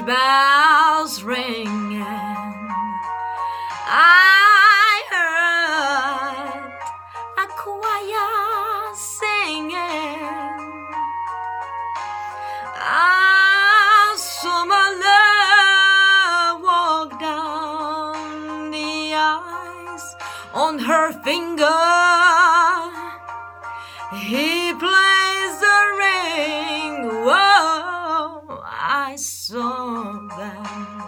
bells ringing, I heard a choir singing. I saw my love walk down the ice on her finger. He plays the ring. Whoa, I saw them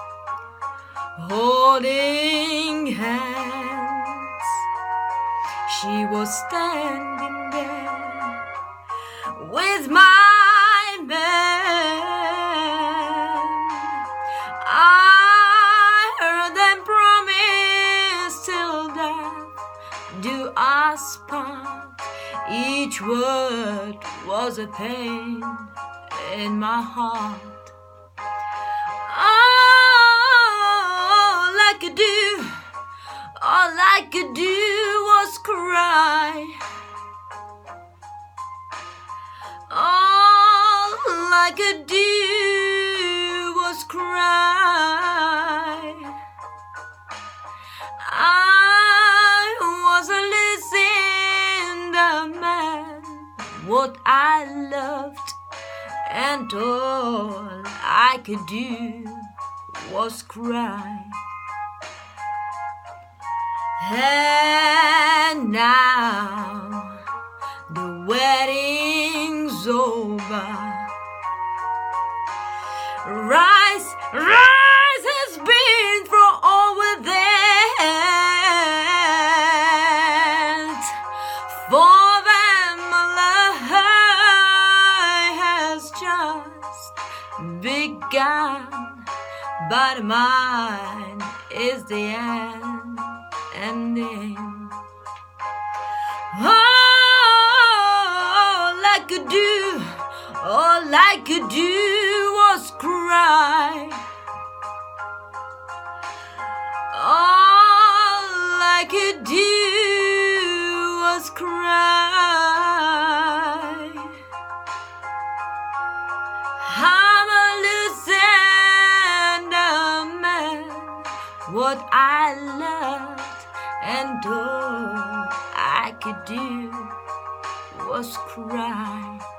holding hands. She was standing there with my man. I heard them promise till death do us part. Each word was a pain in my heart. All I could do was cry. All I could do was cry. I wasn't listening to man, what I loved, and all I could do was cry. And now the wedding's over. Rise, rise has been for all with it. For them life has just begun, but mine is the ending. All I could do was cry. All I could do was cry. I'm a losing man, what I loved, and all I could do was cry.